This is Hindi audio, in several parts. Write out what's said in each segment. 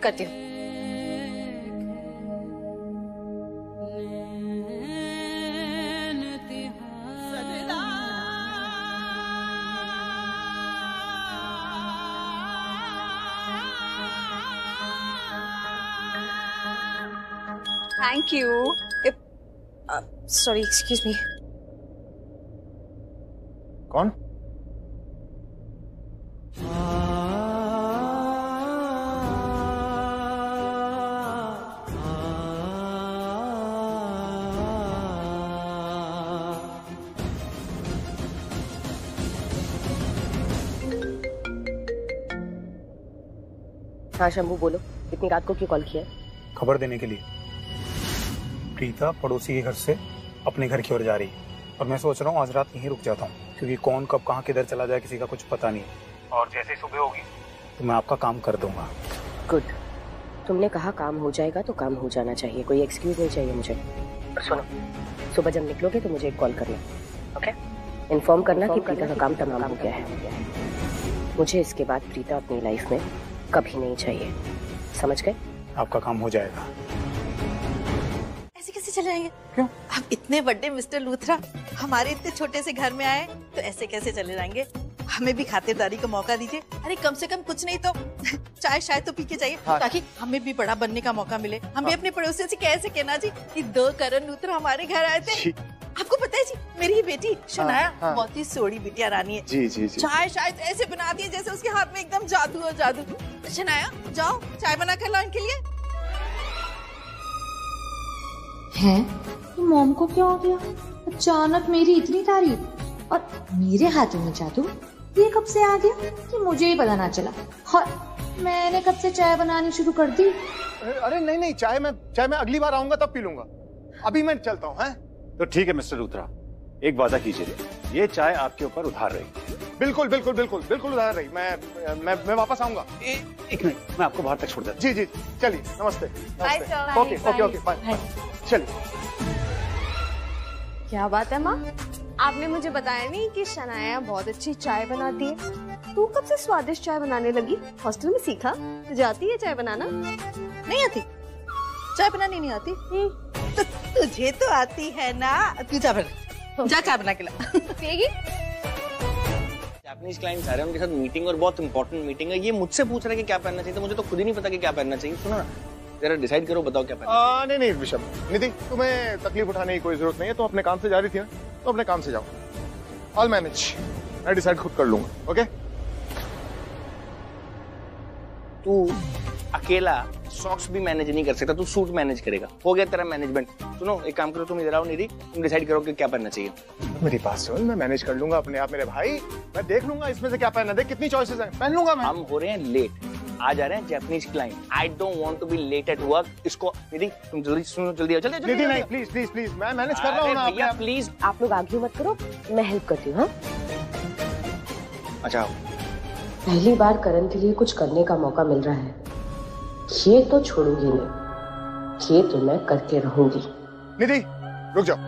करती हूँ। Thank you. Sorry, excuse me. कौन? हाँ शंभू बोलो, इतनी रात को क्यों कॉल किया? खबर देने के लिए। प्रीता पड़ोसी के घर से अपने घर की ओर जा रही है और मैं सोच रहा हूँ आज रात यहीं रुक जाता हूँ, क्योंकि कौन कब कहाँ किधर चला जाए किसी का कुछ पता नहीं है। और जैसे ही सुबह होगी तो मैं आपका काम कर दूंगा। गुड। तुमने कहा काम हो जाएगा तो काम हो जाना चाहिए, कोई एक्सक्यूज नहीं चाहिए मुझे। सुनो, सुबह जब निकलोगे तो मुझे एक कॉल करना, ओके? इन्फॉर्म करना कि प्रीता का काम तमाम हो गया है। मुझे इसके बाद प्रीता अपनी लाइफ में कभी नहीं चाहिए, समझ गए? आपका काम हो जाएगा। ऐसे कैसे चले जाएंगे? क्यों? आप इतने बड़े मिस्टर लूथरा हमारे इतने छोटे से घर में आए तो ऐसे कैसे चले जाएंगे? हमें भी खातिरदारी का मौका दीजिए। अरे कम से कम कुछ नहीं तो चाय शाय तो पी के जाइए, हाँ। ताकि हमें भी बड़ा बनने का मौका मिले। हम भी अपने पड़ोसियों से कैसे कहना जी कि 2 करण लूथरा हमारे घर आए थे। आपको पता है जी, मेरी ही बेटी शनाया बहुत ही सोड़ी बिटिया रानी है जी। जी जी। चाय शाय तो ऐसे बनाती है जैसे उसके हाथ में एकदम जादू हो जादू। शनाया जाओ चाय बना कर ला इनके लिए। है तो मॉम को क्या हो गया? अचानक मेरी इतनी तारीफ और मेरे हाथों में जादू, ये कब से आ गया कि मुझे ही पता ना चला। और मैंने कब से चाय बनानी शुरू कर दी। अरे नहीं नहीं, चाय मैं अगली बार आऊंगा तब पी लूंगा, अभी मैं चलता हूँ। तो ठीक है मिस्टर लूथरा, एक वादा कीजिए, ये चाय आपके ऊपर उधार रही। बिल्कुल बिल्कुल बिल्कुल बिल्कुल उधार रही। मैं वापस आऊंगा। एक मिनट, मैं आपको बाहर तक छोड़ देता। जी जी, चलिए, नमस्ते। Okay okay okay, bye. चलिए। क्या बात है माँ, आपने मुझे बताया नहीं कि शनाया बहुत अच्छी चाय बनाती है। तू कब से स्वादिष्ट चाय बनाने लगी? हॉस्टल में सीखा? तुझे आती है चाय बनाना? नहीं आती? चाय बनानी नहीं आती? तो तुझे तो आती है ना। तू चाय बना, जा चाय बना के ला। पिएगी? जापानीज क्लाइंट्स आ रहे हैं, उनके साथ मीटिंग और बहुत इंपॉर्टेंट मीटिंग है। ये मुझसे पूछ रहे हैं कि क्या पहनना चाहिए, तो मुझे तो खुद ही नहीं पता कि क्या पहनना चाहिए। सुनो ना, जरा डिसाइड करो, बताओ क्या पहनना। नहीं नहीं ऋषभ, निधि, तुम्हें तकलीफ उठाने की कोई जरूरत नहीं है। तुम अपने काम से जा रही थी ना, तो अपने काम से जाओ। ऑल मैनेज, मैं डिसाइड खुद कर लूंगा। ओके? तू अकेला सॉक्स भी मैनेज नहीं कर सकता, तू सूट मैनेज करेगा। हो गया तेरा मैनेजमेंट। सुनो, एक काम करो, तुम इधर आओ निधि, तुम डिसाइड करो कि क्या पहनना चाहिए। मेरी बात सुन, मैं मैनेज कर लूंगा अपने आप मेरे भाई। मैं देख लूंगा इसमें से क्या पहनना। देख कितनी चॉइसेस हैं, पहन लूंगा मैं। हम हो रहे हैं लेट, आ जा रहे हैं Japanese client. I don't want to be late at work. इसको निधि, तुम जल्दी सुनो, जल्दी आओ। जल्दी निधि नहीं, प्लीज प्लीज प्लीज, मैं मैनेज कर रहा हूँ ना भैया, प्लीज। आप लोग आर्ग्यू मत करो, मैं हेल्प करती हूँ। हाँ, अच्छा, पहली बार करण के लिए कुछ करने का मौका मिल रहा है, ये तो छोड़ूंगी नहीं, ये तो मैं करके रहूंगी। निधि रुक जाओ।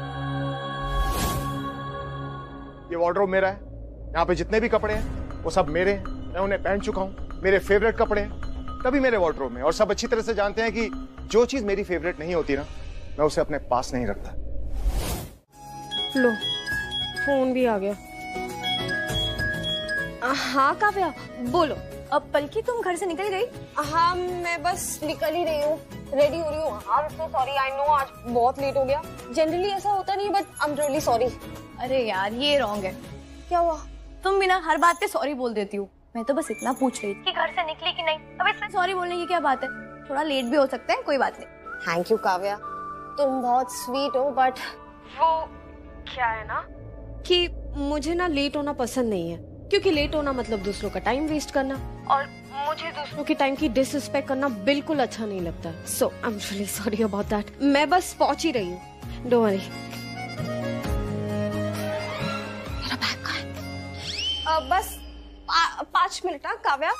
ये वार्डरोब मेरा है, यहाँ पे जितने भी कपड़े हैं वो सब मेरे हैं। मैं उन्हें पहन चुका हूँ, मेरे फेवरेट कपड़े हैं, तभी मेरे वार्डरोब में। और सब अच्छी तरह से जानते हैं कि जो चीज मेरी फेवरेट नहीं होती ना, मैं उसे अपने पास नहीं रखता। लो, फोन भी आ गया। हाँ काव्या, बोलो। अब पलकी तुम घर से निकल गई? हाँ, मैं बस निकल ही रही हूँ, रेडी हो रही हूँ। I am so sorry, I know आज बहुत लेट हो गया। जनरली ऐसा होता नहीं, but I am really sorry. अरे यार, ये रॉन्ग है। क्या हुआ? तुम बिना हर बात पे सॉरी बोल देती हो। मैं तो बस इतना पूछ रही थी कि घर से निकली कि नहीं। अब इसमें सॉरी बोलने की क्या बात है? थोड़ा लेट भी हो सकता है, कोई बात नहीं। थैंक यू काव्या, तुम बहुत स्वीट हो, बट वो क्या है ना कि मुझे ना लेट होना पसंद नहीं है, क्योंकि लेट होना मतलब दूसरों का टाइम वेस्ट करना, और मुझे दूसरों के टाइम की डिसरिस्पेक्ट करना बिल्कुल अच्छा नहीं लगता। So I am really sorry about that. मैं बस पहुंच ही रही हूँ, डोंट वरी। मेरा बैग कहाँ है? बस 5 मिनट। हाँ काव्या,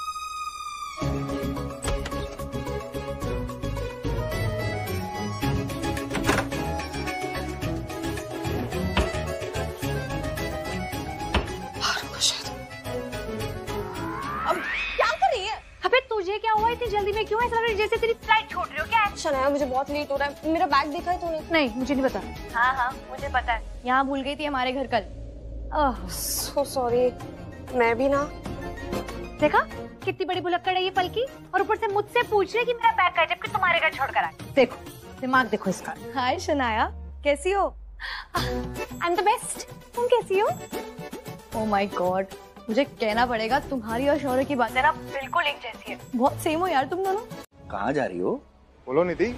अबे तुझे क्या हुआ? इतनी जल्दी में क्यों है? ऐसा जैसे तेरी फ्लाइट छूट रही हो क्या है? शनाया मुझे बहुत लेट हो रहा है, मेरा बैग देखा है तूने? नहीं मुझे नहीं पता। हाँ मुझे पता है, यहाँ भूल गई थी हमारे घर कल। So sorry. मैं भी ना। देखा कितनी बड़ी भुलक्कड़ है ये पलकी, और ऊपर से मुझसे पूछ रही कि मेरा बैग कहाँ है जबकि तुम्हारे घर छोड़ कर आए। देखो दिमाग देखो इसका। हाय शनाया, कैसी हो? I am the best. तुम कैसी हो? ओह माय गॉड, मुझे कहना पड़ेगा तुम्हारी और शौर्य की बातें ना बिल्कुल एक जैसी है। बहुत सेम हो यार तुम दोनों। कहाँ जा रही हो? बोलो निधि।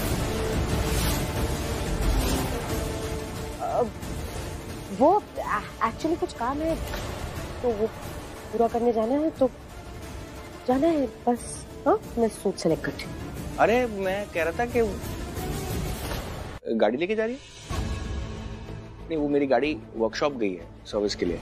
वो एक्चुअली कुछ काम है तो वो पूरा करने जाना है, तो जाना है बस। हाँ मैं सूट सेलेक्ट करती हूँ। अरे मैं कह रहा था कि गाड़ी लेके जा रही है? नहीं, वो मेरी गाड़ी वर्कशॉप गई है सर्विस के लिए,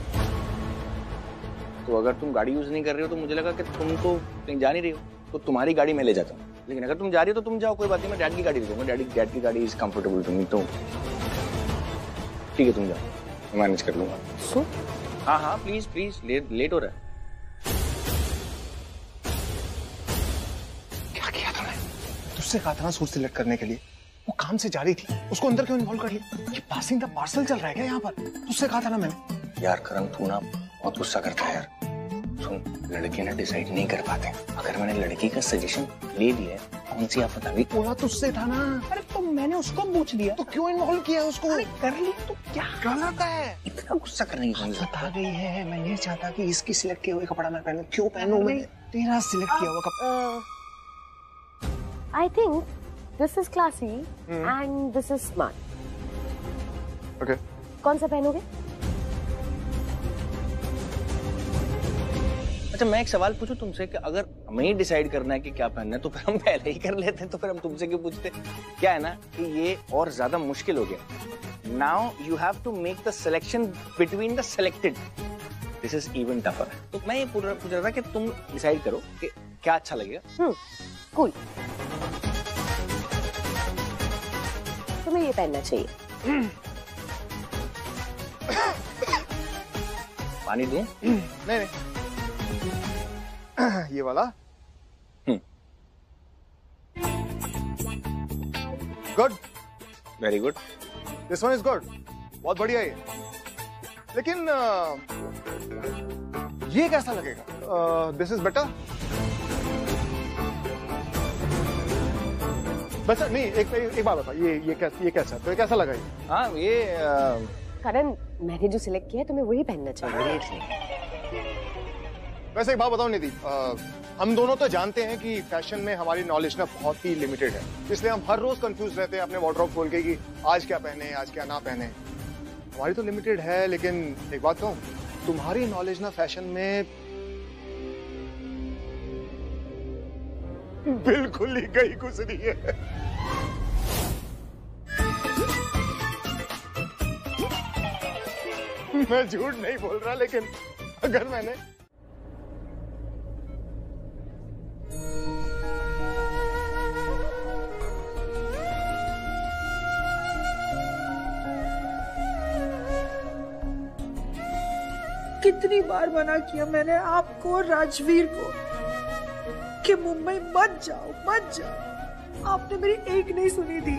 तो अगर तुम गाड़ी यूज नहीं कर रही हो तो मुझे लगा कि तुम तो कहीं जा नहीं रही हो, तो तुम्हारी गाड़ी मैं ले जाता हूँ। लेकिन अगर तुम जा रही हो तो तुम जाओ, कोई बात नहीं, मैं डैड की गाड़ी ले जाऊंगा। डैड की गाड़ी इज कंफर्टेबल टू मी, तो ठीक है तुम जाओ, मैं मैनेज कर लूंगा। सो हाँ प्लीज प्लीज, लेट हो रहा है। क्या किया था मैं? तुझसे कहा था ना सूट सिलेक्ट करने के लिए, वो काम से जा रही थी, उसको अंदर क्यों इन्वॉल्व कर लिया? ये पासिंग द पार्सल चल रहा है क्या यहाँ पर? तुझसे कहा था ना मैंने। यार करण, तू ना बहुत गुस्सा करता है यार। सुन, लड़के ना डिसाइड नहीं कर पाते। अगर मैंने लड़की का सजेशन ले लिया, कौन सी आफत आ गई? बोला तुझसे था ना। अरे तो मैंने उसको पूछ लिया, तो क्यों इन्वॉल्व किया उसको? अरे कर ली तो क्या गलत है। इतना गुस्सा करने की कौन सी बात आ गई है? मैं नहीं चाहता कि इसकी सिलेक्ट किए हुए कपड़ा मैं पहनूं। क्यों पहनूं मैं? तेरा सिलेक्ट किया हुआ कपड़ा। I think this is classy and this is smart. Okay, कौन सा पहनोगे? अच्छा मैं एक सवाल पूछूं तुमसे कि अगर हमें ही डिसाइड करना है कि क्या पहनना है तो फिर हम पहले ही कर लेते हैं, तो फिर हम तुमसे क्यों पूछते? क्या है ना कि ये और ज्यादा मुश्किल हो गया। Now you have to make the selection between the selected. This is even tougher. तो मैं ये पूछ रहा था कि तुम डिसाइड करो कि क्या अच्छा लगेगा। कूल। तुम्हें ये पहनना चाहिए। पानी दूं? नहीं ये वाला। Good, very good. This one is good, बहुत बढ़िया है। लेकिन ये कैसा लगेगा? This is better. बच्चा नहीं, एक बात बता, ये कैसा? तो ये कैसा लगा? हाँ ये करण, मैंने जो सिलेक्ट किया है तुम्हें वही पहनना चाहिए। वैसे एक बात बताओ निधि, हम दोनों तो जानते हैं कि फैशन में हमारी नॉलेज ना बहुत ही लिमिटेड है, इसलिए हम हर रोज कंफ्यूज रहते हैं अपने वार्डरोब खोल के कि आज क्या पहने, आज क्या ना पहने। हमारी तो लिमिटेड है, लेकिन एक बात कहूं, तुम्हारी नॉलेज ना फैशन में बिल्कुल ही गई गुजरी है। मैं झूठ नहीं बोल रहा, लेकिन अगर मैंने कितनी बार मना किया मैंने आपको और राजवीर को कि मुंबई मत जाओ मत जाओ। आपने मेरी एक नहीं सुनी थी।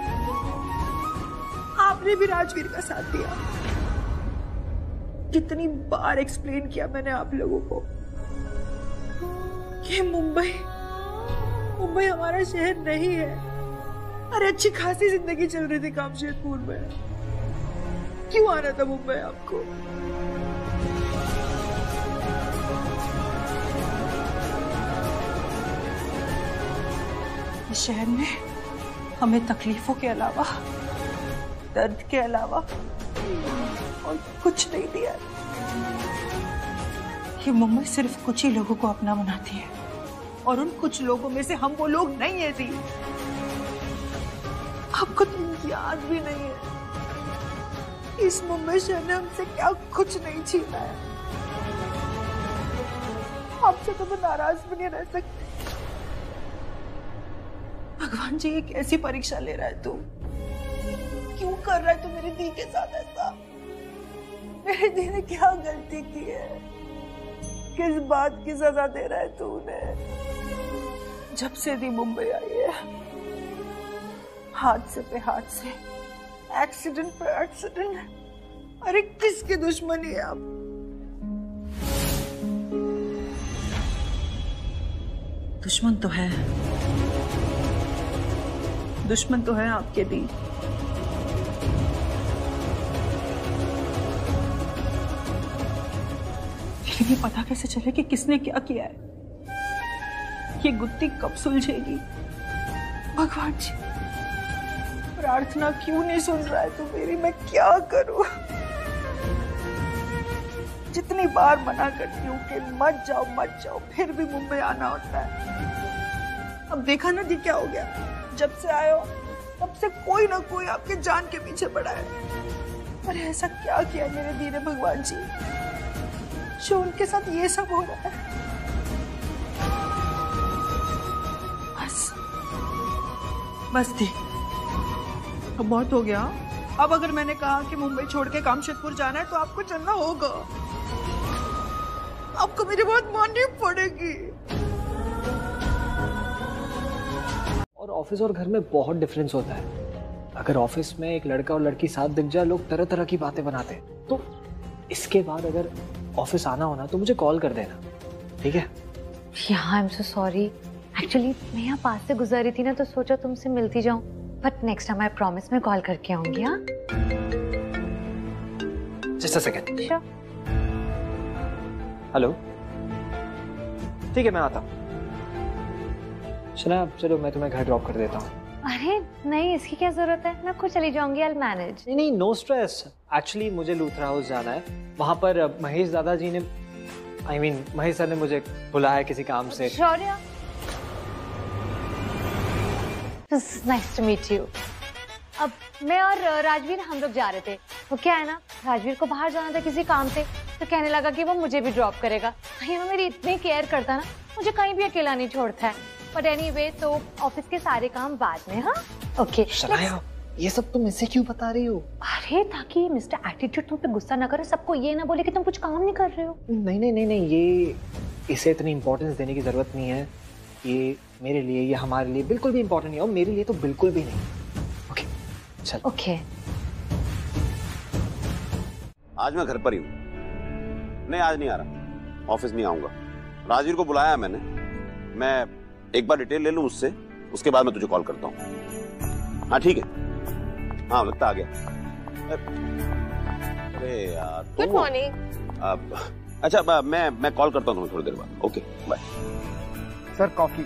आपने भी राजवीर का साथ दिया। कितनी बार एक्सप्लेन किया मैंने आप लोगों को कि मुंबई हमारा शहर नहीं है। अरे अच्छी खासी जिंदगी चल रही थी कामशेदपुर में, क्यों आना था मुंबई आपको? इस शहर में हमें तकलीफों के अलावा, दर्द के अलावा और कुछ नहीं दिया। ये मुंबई सिर्फ कुछ ही लोगों को अपना बनाती है, और उन कुछ लोगों में से हम वो लोग नहीं है। जी आपको तो याद भी नहीं है इस मुंबई शहर ने हमसे क्या कुछ नहीं छीना है। आपसे तो मैं नाराज भी नहीं रह सकती। भगवान जी ये कैसी परीक्षा ले रहा है तू? क्यों कर रहा है तू मेरी दी के साथ ऐसा? मेरी दी ने क्या गलती की है? किस बात की सजा दे रहा है तू उन्हें? जब से दी मुंबई आई है, हादसे पे हादसे, एक्सीडेंट पे एक्सीडेंट। अरे किसकी दुश्मनी है आप? दुश्मन तो है, दुश्मन तो है आपके दी। लेकिन ये पता कैसे चले कि किसने क्या किया है? ये गुत्थी कब सुलझेगी? भगवान जी, प्रार्थना क्यों नहीं सुन रहा है तू मेरी? मैं क्या करूं? जितनी बार मना करती हूँ कि मत जाओ, फिर भी मुंबई आना होता है। अब देखा ना दी क्या हो गया? जब से आए हो तब से कोई ना कोई आपके जान के पीछे पड़ा है। अरे ऐसा क्या किया मेरे दी ने भगवान जी, जो उनके साथ ये सब हो रहा है? बस दी, अब बहुत हो गया। अब अगर मैंने कहा कि मुंबई छोड़ के कामशेदपुर जाना है तो आपको चलना होगा। आपको मेरी बात माननी पड़ेगी। और ऑफिस और घर में बहुत डिफरेंस होता है। अगर ऑफिस में एक लड़का और लड़की साथ दिख जाए, लोग तरह तरह की बातें बनाते हैं। तो इसके बाद अगर ऑफिस आना होना तो मुझे कॉल कर देना, ठीक है? I am so sorry. Actually मैं यहाँ पास से गुजर रही थी ना, तो सोचा तुमसे मिलती जाऊं। But next time I promise मैं कॉल करके आऊंगी। हाँ, just a second. Sure. Hello, ठीक है मैं आता हूँ। चलो मैं तुम्हें घर ड्रॉप कर देता हूँ। अरे नहीं, इसकी क्या जरूरत है, मैं खुद चली जाऊंगी। I will manage. नहीं, नो स्ट्रेस। एक्चुअली मुझे लूथरा हाउस जाना है। वहाँ पर महेश दादाजी ने, महेश सर ने मुझे बुलाया है किसी काम से। Shaurya, nice to meet you. अब मैं और राजवीर हम लोग जा रहे थे। तो क्या है ना, राजवीर को बाहर जाना था किसी काम से, तो कहने लगा कि वो मुझे भी ड्रॉप करेगा। मेरी इतनी केयर करता ना, मुझे कहीं भी अकेला नहीं छोड़ता है। बट एनीवे, तो ऑफिस के सारे काम बाद में। हाँ ओके। ये सब तुम इसे क्यों बता रही हो? अरे ताकि मिस्टर एटीट्यूड तुम पे गुस्सा ना करे, सबको ये ना बोले कि तुम कुछ काम नहीं कर रहे हो। नहीं, ये इसे इतनी इंपॉर्टेंस देने की जरूरत नहीं है। ये मेरे लिए, ये हमारे लिए बिल्कुल भी इंपॉर्टेंट नहीं है, और मेरे लिए तो बिल्कुल भी नहीं। ओके चल। ओके। आज मैं घर पर ही हूँ। नहीं, आज नहीं आ रहा, ऑफिस नहीं आऊंगा। राजवीर को बुलाया है मैंने। मैं एक बार डिटेल ले लूं उससे, उसके बाद मैं तुझे कॉल करता हूँ। हाँ ठीक है। हाँ लगता आ गया। अरे यार, गुड मॉर्निंग। अच्छा मैं कॉल करता हूँ तुम्हें थोड़ी देर बाद। Okay bye. Sir coffee.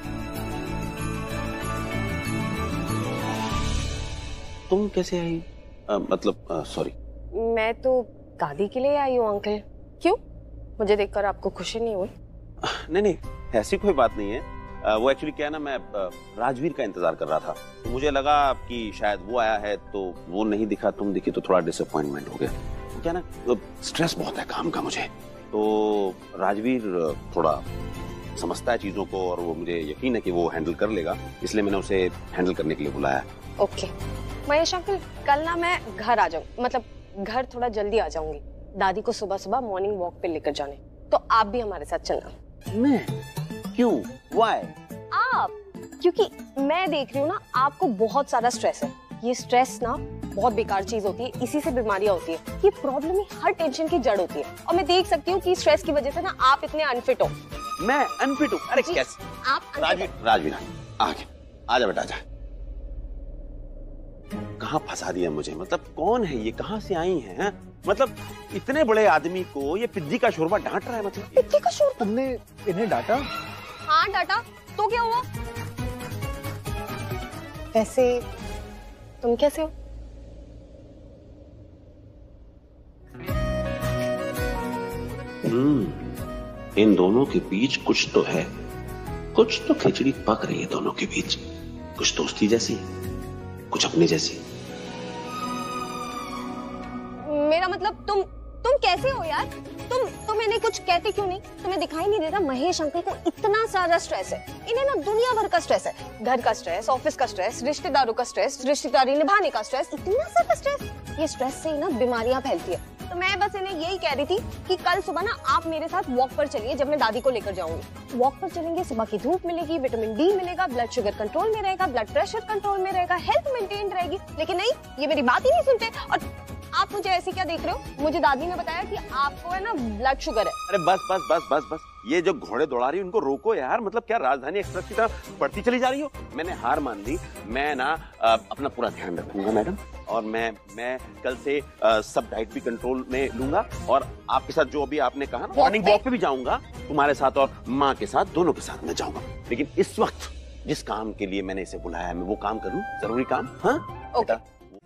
तुम कैसे आई? मतलब सॉरी। मैं तो दादी के लिए आई हूँ अंकल। क्यों, मुझे देखकर आपको खुशी नहीं हुई? नहीं, ऐसी कोई बात नहीं है। वो एक्चुअली क्या है ना, मैं राजवीर का इंतजार कर रहा था, तो मुझे लगा कि शायद वो आया है, तो वो नहीं दिखा, तुम दिखी, तो थोड़ा डिसअपॉइंटमेंट हो गया। तो क्या ना, स्ट्रेस बहुत है काम का मुझे, तो राजवीर थोड़ा समझता है चीजों को, और वो मुझे यकीन है कि वो हैंडल कर लेगा, इसलिए मैंने उसे हैंडल करने के लिए बुलाया। ओके महेश अंकल, कल ना मैं घर आ जाऊँ, मतलब घर थोड़ा जल्दी आ जाऊंगी। दादी को सुबह सुबह मॉर्निंग वॉक पे लेकर जाने, तो आप भी हमारे साथ चलना। मैं? क्यों? व्हाई? आप, क्योंकि मैं देख रही हूँ ना, आपको बहुत सारा स्ट्रेस है। ये स्ट्रेस ना बहुत बेकार चीज होती है, इसी से बीमारियां होती है। ये प्रॉब्लम ही हर टेंशन की जड़ होती है, और मैं देख सकती हूँ कि स्ट्रेस की वजह से ना आप इतने अनफिट हो। मैं अनफिट हूँ? अरे कैसे? आप राजवीर आगे आजा बेटा, आजा। कहाँ फंसा दिया मुझे? मतलब कौन है ये, कहाँ से आई हैं? मतलब इतने बड़े आदमी को ये पिद्दी का शोरबा डांट रहा है। मतलब पिद्दी का शोरबा? तुमने इन्हें डांटा? हाँ डांटा, तो क्या हुआ? वैसे तुम कैसे हो? इन दोनों के बीच कुछ तो है, कुछ तो खिचड़ी पक रही है दोनों के बीच। कुछ दोस्ती जैसी, कुछ अपने जैसी। मेरा मतलब तुम कैसे हो यार? तुम इन्हें कुछ कहते क्यों नहीं? तुम्हें दिखाई नहीं देता महेश अंकल को इतना सारा स्ट्रेस है? इन्हें ना दुनिया भर का स्ट्रेस है, घर का स्ट्रेस, ऑफिस का स्ट्रेस, रिश्तेदारों का स्ट्रेस, रिश्तेदारी निभाने का स्ट्रेस, इतना सारा स्ट्रेस। ये स्ट्रेस से ही ना बीमारियां फैलती है। तो मैं बस इन्हें यही कह रही थी कि कल सुबह ना आप मेरे साथ वॉक पर चलिए जब मैं दादी को लेकर जाऊंगी। वॉक पर चलेंगे, सुबह की धूप मिलेगी, विटामिन डी मिलेगा, ब्लड शुगर कंट्रोल में रहेगा, ब्लड प्रेशर कंट्रोल में रहेगा, हेल्थ मेंटेन रहेगी। लेकिन नहीं, ये मेरी बात ही नहीं सुनते। और आप मुझे ऐसे क्या देख रहे हो? मुझे दादी ने बताया कि आपको है ना ब्लड शुगर है। अरे बस बस बस बस बस, ये जो घोड़े दौड़ा रही है उनको रोको यार। मतलब क्या राजधानी एक्सप्रेस की तरफ बढ़ती चली जा रही हो? मैंने हार मान ली। मैं ना अपना पूरा ध्यान रखूंगा मैडम, और मैं कल से सब डाइट भी कंट्रोल में लूंगा, और आपके साथ जो अभी आपने कहा ना मॉर्निंग वॉक पे भी जाऊंगा तुम्हारे साथ, और माँ के साथ, दोनों के साथ मैं जाऊंगा। लेकिन इस वक्त जिस काम के लिए मैंने इसे बुलाया है मैं वो काम करूँ, जरूरी काम। हाँ ओके।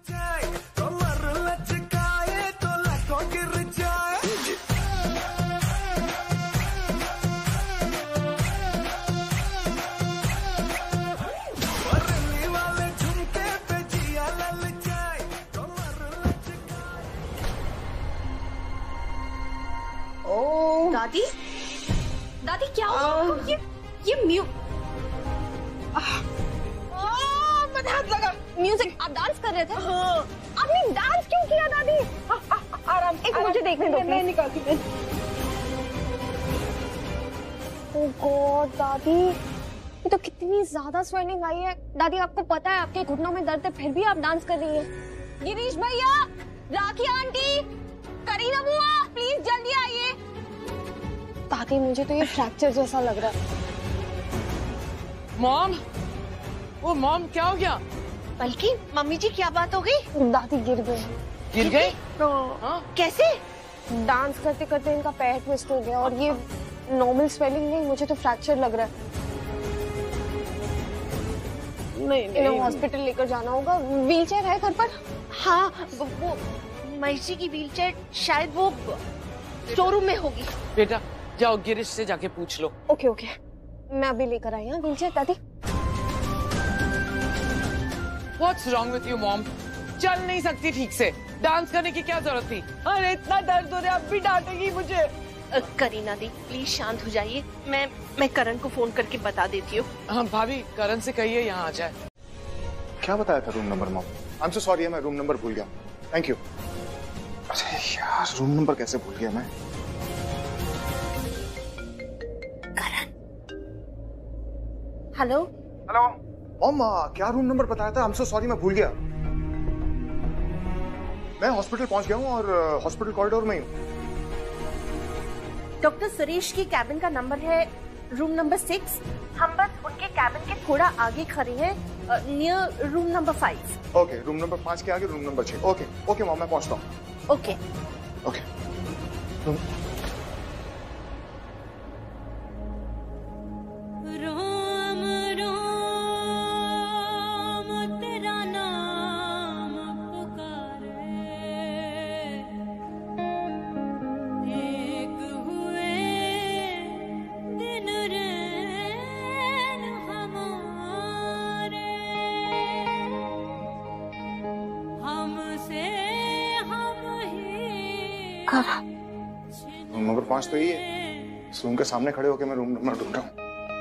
दादी, दादी क्या हुआ? ये मुझे हाथ लगा। म्यूजिक, आप डांस कर रहे थे? आपने डांस क्यों किया दादी? आराम, एक मुझे देखने दो। मैं निकालती हूँ। ओह गॉड दादी, ये तो कितनी ज्यादा स्वेलिंग आई है। दादी आपको पता है आपके घुटनों में दर्द है, फिर भी आप डांस कर रही हैं। गिरीश भैया, राखी आंटी, करीना बुआ, प्लीज जल्दी आइए। दादी मुझे तो ये फ्रैक्चर जैसा लग रहा है। मॉम, वो मॉम क्या हो गया? बल्कि मम्मी जी क्या बात हो गई? दादी गिर गए। गिर गए? कैसे? डांस करते करते इनका पैर ट्विस्ट हो गया, और ये नॉर्मल स्वेलिंग नहीं, मुझे तो फ्रैक्चर लग रहा है। नहीं, इन्हें हॉस्पिटल लेकर जाना होगा। व्हीलचेयर है घर पर? हाँ, वो महेश जी की व्हीलचेयर शायद वो शोरूम में होगी। बेटा जाओ गिरीश से जाके पूछ लो। ओके ओके, मैं अभी लेकर आई हूँ व्हीलचेयर। दादी What's wrong with you, mom? चल नहीं सकती ठीक से, डांस करने की क्या जरूरत थी? अरे इतना दर्द हो रहा है, अब भी डांटेगी मुझे। करीना दी प्लीज शांत हो जाइए, मैं करण को फोन करके बता देती हूँ। हाँ भाभी, करण से कहिए यहाँ आ जाए। क्या बताया था room number mom? I am so sorry, मैं रूम नंबर भूल गया। Thank you. अरे यार, रूम नंबर कैसे भूल गया मैं? करण। हेलो हेलो मॉम, क्या रूम नंबर बताया था? आई एम सो सॉरी, मैं भूल गया। मैं हॉस्पिटल पहुंच गया हूँ और हॉस्पिटल कॉरिडोर में ही हूँ। डॉक्टर सुरेश की कैबिन का नंबर है रूम नंबर 6। हम बस उनके कैबिन के थोड़ा आगे खड़े हैं, नियर रूम नंबर 5। ओके, रूम नंबर 5 के आगे room number 6। Okay okay mom, मैं पहुंचता हूँ। Okay okay. रूम नंबर 5 तो ही है। इस रूम के सामने खड़े होकर मैं रूम नंबर ढूंढ रहा हूँ।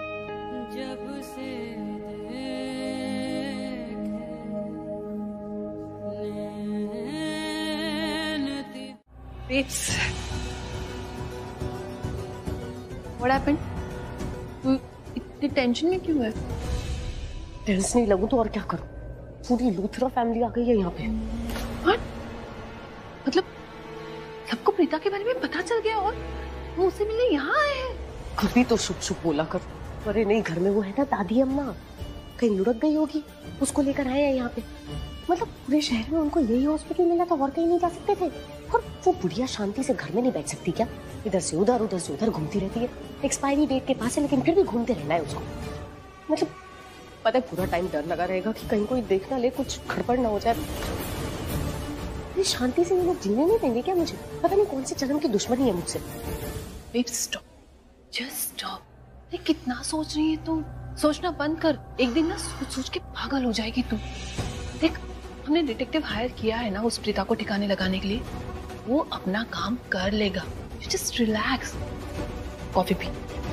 What happened? तू इतनी टेंशन में क्यों है? टेंशन नहीं लगूं तो और क्या करूं? पूरी लूथरा फैमिली आ गई है यहाँ पे। What? मतलब सबको प्रीता के बारे में पता चल गया और वो उससे मिलने यहाँ आए हैं? कभी तो शुभ शुभ बोला कर। अरे नहीं, घर में वो है ना दादी अम्मा, कहीं लुढ़क गई होगी, उसको लेकर आए हैं यहाँ पे। मतलब पूरे शहर में उनको यही हॉस्पिटल मिला था और कहीं नहीं जा सकते थे। और वो बुढ़िया शांति से घर में नहीं बैठ सकती क्या? इधर से उधर घूमती रहती है। एक्सपायरी डेट के पास है लेकिन फिर भी घूमते रहना है उसको। मतलब पता है पूरा टाइम डर लगा रहेगा कि कहीं कोई देख ना ले, कुछ गड़बड़ ना हो जाए। ये शांति से ये लोग जीने नहीं देंगे क्या मुझे? पता नहीं कौन से जन्म की दुश्मनी है मुझसे। Babe stop, just stop. कितना सोच रही है तू? सोचना बंद कर, एक दिन ना सोच सोच के पागल हो जाएगी तू। देख, हमने डिटेक्टिव हायर किया है ना उस प्रीता को ठिकाने लगाने के लिए, वो अपना काम कर लेगा। You just relax. कॉफी पी।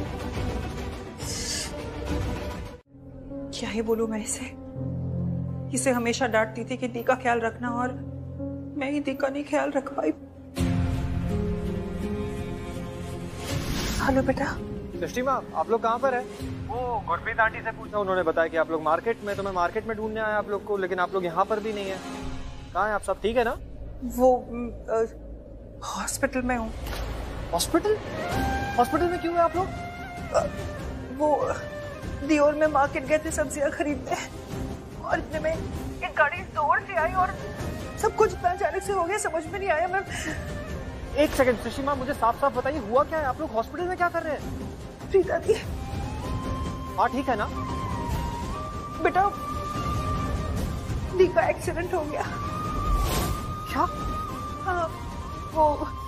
क्या ही बोलूं मैं इसे हमेशा डांटती थी कि दी का ख्याल रखना, और मैं ही दी का नहीं ख्याल रख पाई। हेलो बेटा। दृष्टि माँ, आप लोग कहाँ पर है? वो गुरप्रीत आंटी से पूछा, उन्होंने बताया कि आप लोग मार्केट में, तो मैं मार्केट में ढूंढने आया आप लोग को, लेकिन आप लोग यहाँ पर भी नहीं है। कहाँ है आप? सब ठीक है ना? वो हॉस्पिटल में हूँ। हॉस्पिटल? हॉस्पिटल में क्यों है आप लोग? वो दियोर में मार्केट गए थे सब्जियां खरीदने, और इतने में एक गाड़ी जोर से आई और सब कुछ अचानक से हो गया, समझ में नहीं आया। मैं एक सेकंड सुषमा, मुझे साफ साफ बताइए हुआ क्या है? आप लोग हॉस्पिटल में क्या कर रहे हैं? प्रीता दी हाँ ठीक है ना? बेटा दी का एक्सीडेंट हो गया। क्या? हाँ, वो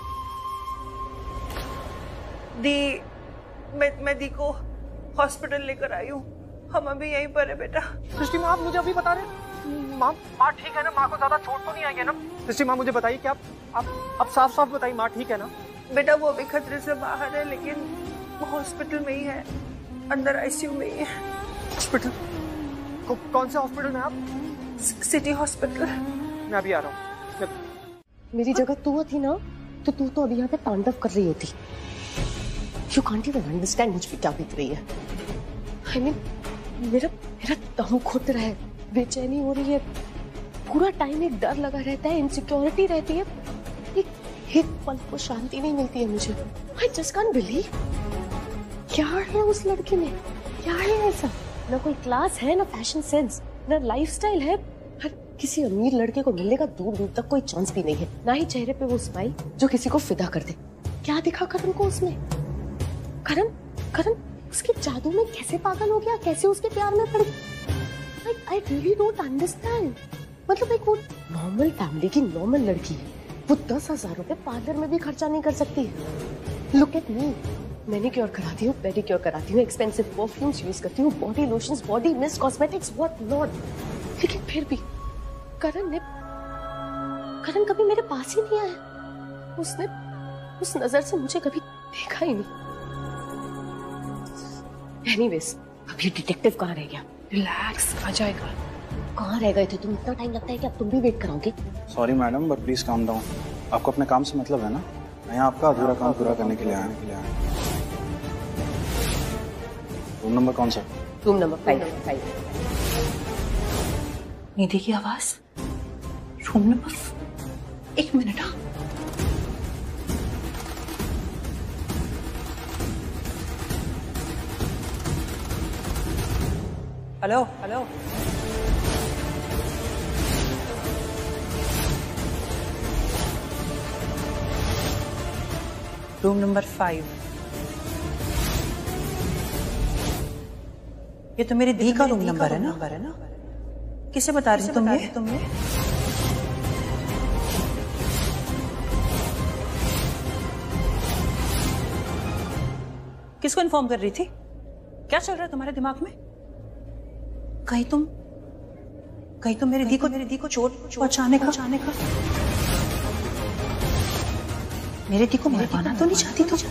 दी, मैं दी को हॉस्पिटल लेकर आई हूँ। हम अभी यहीं पर है बेटा। सृष्टि माँ, आप मुझे अभी बता रहे? माँ ठीक है ना? माँ को ज्यादा चोट तो नहीं आई है ना? सृष्टि माँ मुझे बताइए कि आप साफ साफ बताइए, माँ ठीक है ना? बेटा वो अभी खतरे से बाहर है, लेकिन वो हॉस्पिटल में ही है, अंदर आईसीयू में ही है। हॉस्पिटल? कौन से हॉस्पिटल में आप? City hospital. मैं अभी आ रहा हूँ। मेरी जगह तू थी ना, तो तू तो अभी यहाँ पे तांडव कर रही होती। You can't even understand मुझ पे क्या बीत रही है। I mean, मेरा दम घुट रहा है, बेचैनी हो रही है, पूरा टाइम एक डर लगा रहता है, इनसिक्योरिटी रहती है, एक पल को शांति नहीं मिलती है मुझे। I just can't believe क्या है उस लड़की में, क्या है ऐसा? ना कोई क्लास है, ना फैशन सेंस, ना लाइफस्टाइल है। किसी अमीर लड़के को मिलने का दूर दूर तक कोई चांस भी नहीं है, ना ही चेहरे पे वो स्माइल जो किसी को फिदा कर दे। क्या दिखा करण को उसमें? करण उसके जादू में कैसे पागल हो गया, कैसे उसके प्यार में पड़ गया? I really don't understand। मतलब एक वो नॉर्मल फैमिली की नॉर्मल लड़की है, वो 10,000 रुपए पार्लर में भी खर्चा नहीं कर सकती। Look at me, मैनिक्योर कराती हूँ, पेडिक्योर कराती हूँ, एक्सपेंसिव परफ्यूम्स यूज करती हूँ, body lotions, body mist, cosmetics, what not, लेकिन फिर भी करण कभी मेरे पास ही नहीं आया। उसने उस नजर से मुझे कभी देखा ही नहीं। एनीवेज, अब ये डिटेक्टिव कहाँ रह गया? रिलैक्स, आ जाएगा। कहाँ रह गए थे तुम? इतना टाइम लगता है कि अब तुम भी वेट कराओगे? Sorry madam, but please calm down. आपको अपने काम से मतलब है ना? मैं आपका अधूरा काम पूरा करने के लिए आया। रूम नंबर कौन सा? Room number 5। निधि की आवाज, रूम नंबर 1 मिनट। हाँ, हेलो हेलो, रूम नंबर 5। ये तो मेरी दी का रूम नंबर है ना? किसे बता रही तुम? किसको इन्फॉर्म कर रही थी? क्या चल रहा है तुम्हारे दिमाग में? कहीं तुम मेरी दी को चोट पहुंचाने का, मेरे दी को मरवाना तो नहीं चाहती तुम?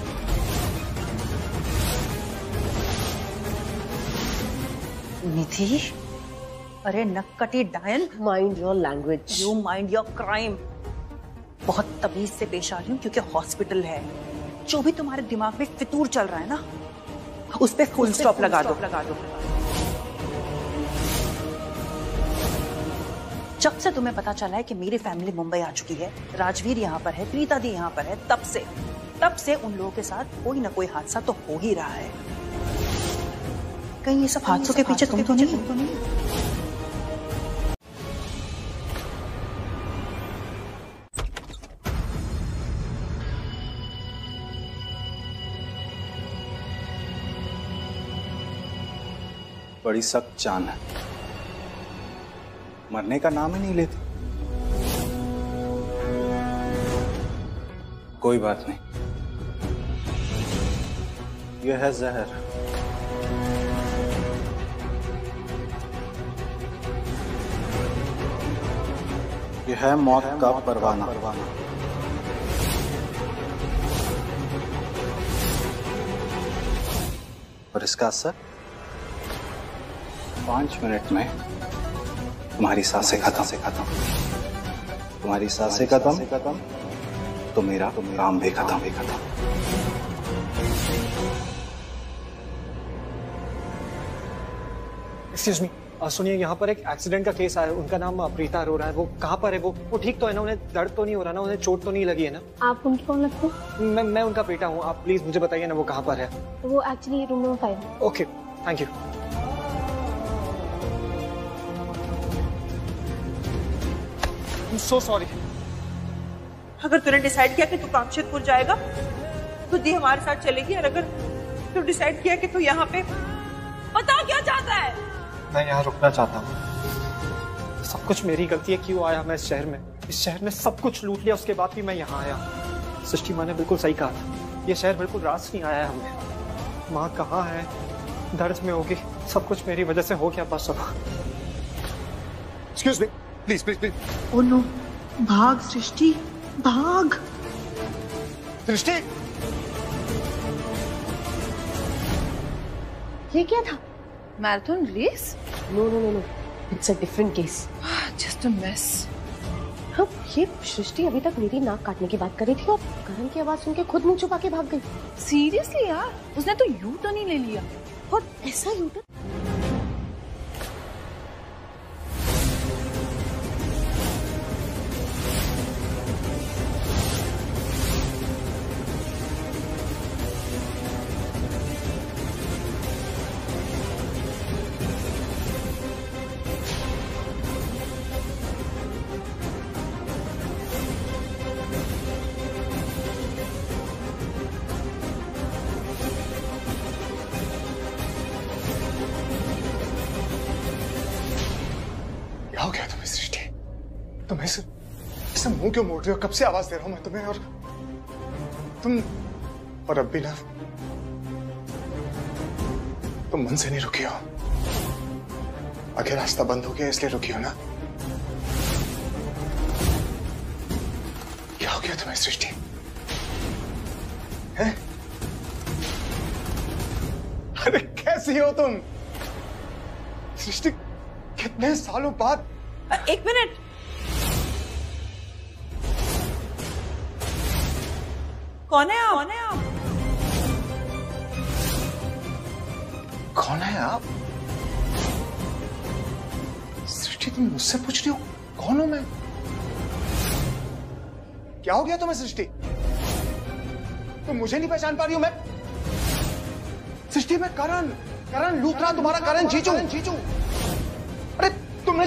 निधि, अरे नक्कटी डायन, mind your language. You mind your crime. बहुत तमीज से पेश आ रही हूँ, क्योंकि हॉस्पिटल है। जो भी तुम्हारे दिमाग में फितूर चल रहा है ना, उस पे फुल स्टॉप लगा दो। जब से तुम्हें पता चला है कि मेरी फैमिली मुंबई आ चुकी है, राजवीर यहाँ पर है, प्रीता दी यहाँ पर है, तब से उन लोगों के साथ कोई ना कोई हादसा तो हो ही रहा है। कहीं ये सब हादसों के पीछे तुम तो नहीं? बड़ी सख्त जान है, मरने का नाम ही नहीं लेती। कोई बात नहीं, यह है जहर। यह है मौत का परवाना। और इसका असर 5 मिनट में तुम्हारी सांसें खत्म। तुम्हारी सांसें खत्म तो मेरा काम भी खत्म। एक्सक्यूज मी, सुनिए, यहाँ पर एक एक्सीडेंट का केस आया है, उनका नाम प्रीता अरोरा है। वो कहाँ पर है? वो ठीक तो है ना? उन्हें दर्द तो नहीं हो रहा ना? उन्हें चोट तो नहीं लगी है ना? आप उनकी कौन लगते हैं? मैं उनका बेटा हूँ। आप प्लीज मुझे बताइए ना वो कहाँ पर है। वो actually room number 5। Okay, thank you. I'm so sorry. अगर तूने डिसाइड किया कि तू कामशेदपुर जाएगा तो दी हमारे साथ चलेगी, और अगर तू डिसाइड किया कि तू यहाँ पे, बता क्या चाहता है? मैं यहाँ रुकना चाहता हूँ। सब कुछ मेरी गलती है। क्यों आया मैं इस शहर में? इस शहर ने सब कुछ लूट लिया, उसके बाद भी मैं यहाँ आया। सृष्टि माँ ने बिल्कुल सही कहा था, ये शहर बिल्कुल रास नहीं आया है हमें। माँ कहाँ है? दर्द में होगी। सब कुछ मेरी वजह से हो गया बस अब। Excuse me, please please please. Oh no, भाग सृष्टि, भाग। सृष्टि, ये क्या था? Marathon race? No no no no, it's a different case. Just a mess. हाँ, ये सृष्टि अभी तक मेरी नाक काटने की बात कर रही थी और करण की आवाज सुन के खुद मुंह छुपा के भाग गई। सीरियसली यार, उसने तो यू टर्न ही ले लिया। और ऐसा यू टर्न? क्या हो गया तुम्हें सृष्टि? तुम ऐसे मुंह क्यों मोड़ रहे हो? कब से आवाज दे रहा हूं मैं तुम्हें, और तुम, और अब भी ना तुम मन से नहीं रुकी हो। आगे रास्ता बंद हो गया इसलिए रुकी हो ना? क्या हो गया तुम्हें सृष्टि? हैं? अरे कैसी हो तुम सृष्टि? कितने सालों बाद? एक मिनट, कौन है आप? कौन है आप? सृष्टि, तुम मुझसे पूछ रही हो कौन हूं मैं? क्या हो गया तुम्हें सृष्टि? तुम मुझे नहीं पहचान पा रही हो? मैं सृष्टि, मैं करण लूथरा, तुम्हारा करण जीजू। अरे तुमने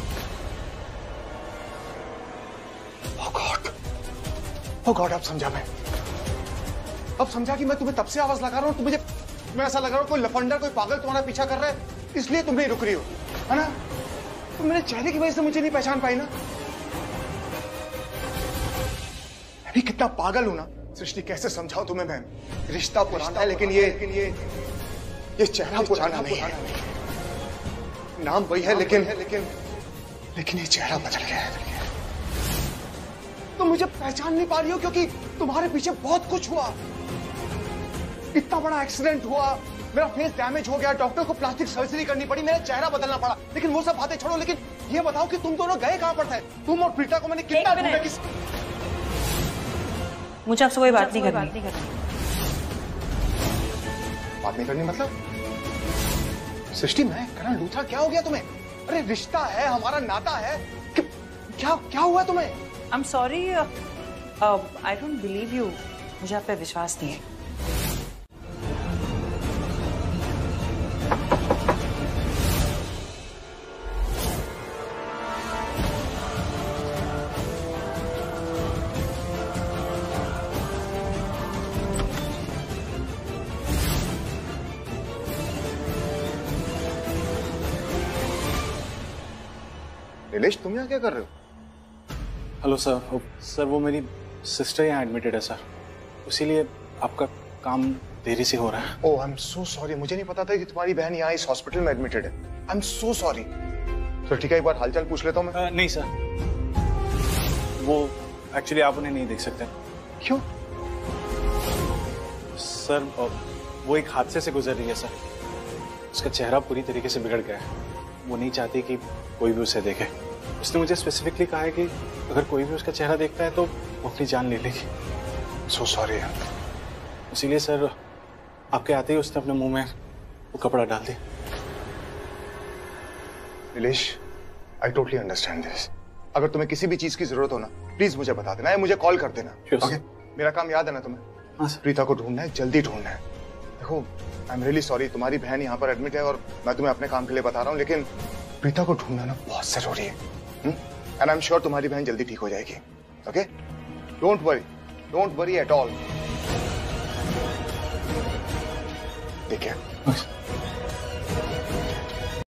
Oh God, अब समझा मैं। अब समझा कि मैं तुम्हें तब से आवाज लगा रहा हूं। मुझे मैं ऐसा लग रहा हूं कोई लफंडर, कोई पागल तुम्हारा पीछा कर रहा है, इसलिए तुम नहीं रुक रही हो, है ना? तुम मेरे चेहरे की वजह से मुझे नहीं पहचान पाई ना? मैं भी कितना पागल हूं ना सृष्टि, कैसे समझाऊं तुम्हें मैं? रिश्ता पुराना है लेकिन ये चेहरा पुराना नहीं है। नाम वही है लेकिन ये चेहरा बदल गया है। तुम मुझे पहचान नहीं पा रही हो क्योंकि तुम्हारे पीछे बहुत कुछ हुआ। इतना बड़ा एक्सीडेंट हुआ, मेरा फेस डैमेज हो गया, डॉक्टर को प्लास्टिक सर्जरी करनी पड़ी, मेरा चेहरा बदलना पड़ा। लेकिन वो सब बातें छोड़ो, लेकिन ये बताओ कि तुम दोनों गए कहां पर थे? तुम और प्रीता को मैंने कितना ढूंढा। मुझे आपसे कोई बात नहीं करनी। बात नहीं करनी मतलब? सृष्टि, मैं करण लूथरा, क्या हो गया तुम्हें? अरे रिश्ता है हमारा, नाता है, क्या हुआ तुम्हें? I am sorry, I don't believe you. मुझे आप पे विश्वास नहीं है। नीलेश, तुम यहाँ क्या कर रहे हो? हेलो सर, वो मेरी सिस्टर यहाँ एडमिटेड है सर, इसीलिए आपका काम देरी से हो रहा है। ओह, आई एम सो सॉरी, मुझे नहीं पता था कि तुम्हारी बहन यहाँ इस हॉस्पिटल में एडमिटेड है। I am so sorry. तो ठीक है, एक बार हालचाल पूछ लेता हूँ मैं। नहीं सर, वो एक्चुअली आप उन्हें नहीं देख सकते। क्यों? सर, वो एक हादसे से गुजर रही है सर, उसका चेहरा पूरी तरीके से बिगड़ गया है। वो नहीं चाहती कि कोई भी उसे देखे। उसने मुझे स्पेसिफिकली कहा है कि अगर कोई भी उसका चेहरा देखता है तो वो अपनी जान ले लेगी। सो सॉरी यार। इसीलिए सर, आपके आते ही उसने अपने मुंह में वो कपड़ा डाल दिया। Nilesh, I totally understand this. अगर तुम्हें किसी भी चीज की जरूरत हो ना, प्लीज मुझे बता देना या मुझे कॉल कर देना। ओके? मेरा काम याद है ना तुम्हें? हाँ सर। प्रीता को ढूंढना है, जल्दी ढूंढना है। देखो, आई एम रियली सॉरी, तुम्हारी बहन यहाँ पर एडमिट है और मैं तुम्हें अपने काम के लिए बता रहा हूँ, लेकिन प्रीता को ढूंढना ना बहुत जरूरी है। एंड आई एम श्योर तुम्हारी बहन जल्दी ठीक हो जाएगी। Okay? Don't worry at all. ठीक है।